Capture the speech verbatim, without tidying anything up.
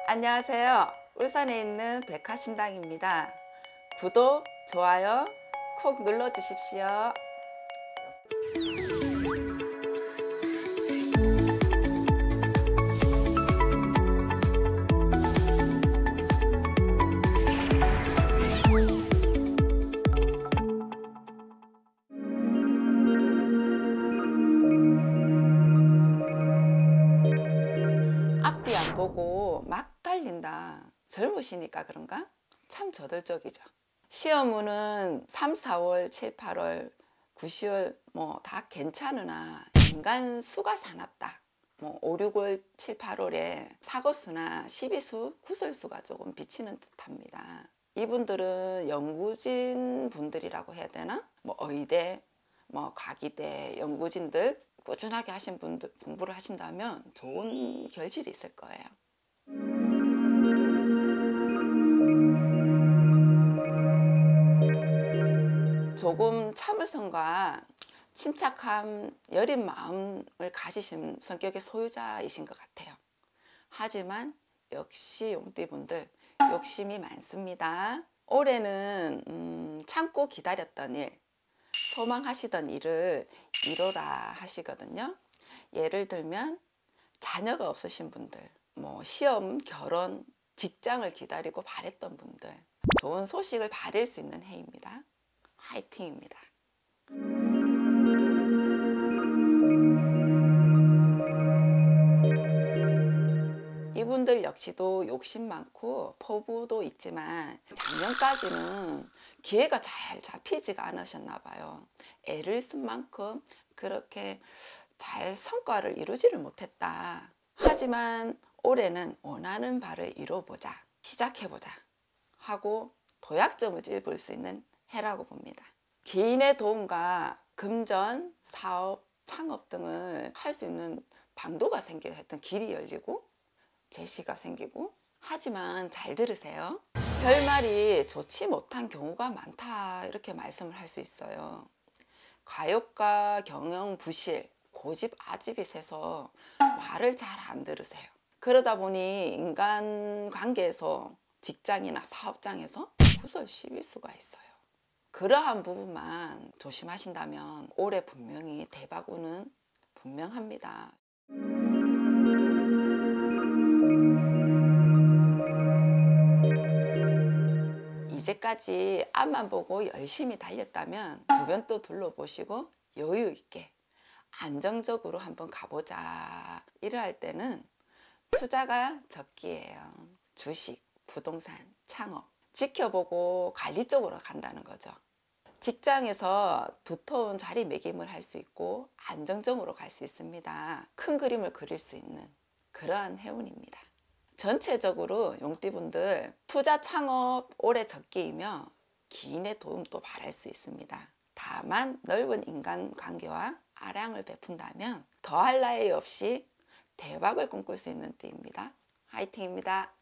안녕하세요. 울산에 있는 백화신당입니다. 구독, 좋아요 콕 눌러주십시오. 앞뒤 안 보고 막 달린다. 젊으시니까 그런가? 참 저돌적이죠. 시험은 삼, 사월, 칠, 팔월, 구, 시월 뭐 다 괜찮으나 인간 수가 사납다. 뭐 오, 육월, 칠, 팔월에 사거수나 십이수, 구설수가 조금 비치는 듯합니다. 이분들은 연구진 분들이라고 해야 되나? 뭐 의대, 뭐 과기대 연구진들 꾸준하게 하신 분들 공부를 하신다면 좋은 결실이 있을 거예요. 조금 참을성과 침착함, 여린 마음을 가지신 성격의 소유자이신 것 같아요. 하지만 역시 용띠분들 욕심이 많습니다. 올해는 음, 참고 기다렸던 일, 소망하시던 일을 이뤄라 하시거든요. 예를 들면 자녀가 없으신 분들, 뭐 시험, 결혼, 직장을 기다리고 바랬던 분들, 좋은 소식을 바랄 수 있는 해입니다. 화이팅입니다. 이분들 역시도 욕심 많고 포부도 있지만 작년까지는 기회가 잘 잡히지가 않으셨나 봐요. 애를 쓴 만큼 그렇게 잘 성과를 이루지를 못했다. 하지만 올해는 원하는 바를 이뤄보자, 시작해보자 하고 도약점을 찝을 수 있는 해라고 봅니다. 개인의 도움과 금전, 사업, 창업 등을 할 수 있는 방도가 생겨 했던 길이 열리고 제시가 생기고, 하지만 잘 들으세요. 결말이 좋지 못한 경우가 많다 이렇게 말씀을 할 수 있어요. 과욕과 경영 부실, 고집 아집이 세서 말을 잘 안 들으세요. 그러다 보니 인간관계에서 직장이나 사업장에서 구설 시비수가 있어요. 그러한 부분만 조심하신다면 올해 분명히 대박 운은 분명합니다. 이제까지 앞만 보고 열심히 달렸다면 주변 또 둘러보시고 여유 있게 안정적으로 한번 가보자. 이럴 때는 투자가 적기예요. 주식, 부동산, 창업 지켜보고 관리 쪽으로 간다는 거죠. 직장에서 두터운 자리매김을 할 수 있고 안정적으로 갈 수 있습니다. 큰 그림을 그릴 수 있는 그러한 해운입니다. 전체적으로 용띠분들 투자 창업 올해 적기이며 기인의 도움도 바랄 수 있습니다. 다만 넓은 인간관계와 아량을 베푼다면 더할 나위 없이 대박을 꿈꿀 수 있는 때입니다. 화이팅입니다.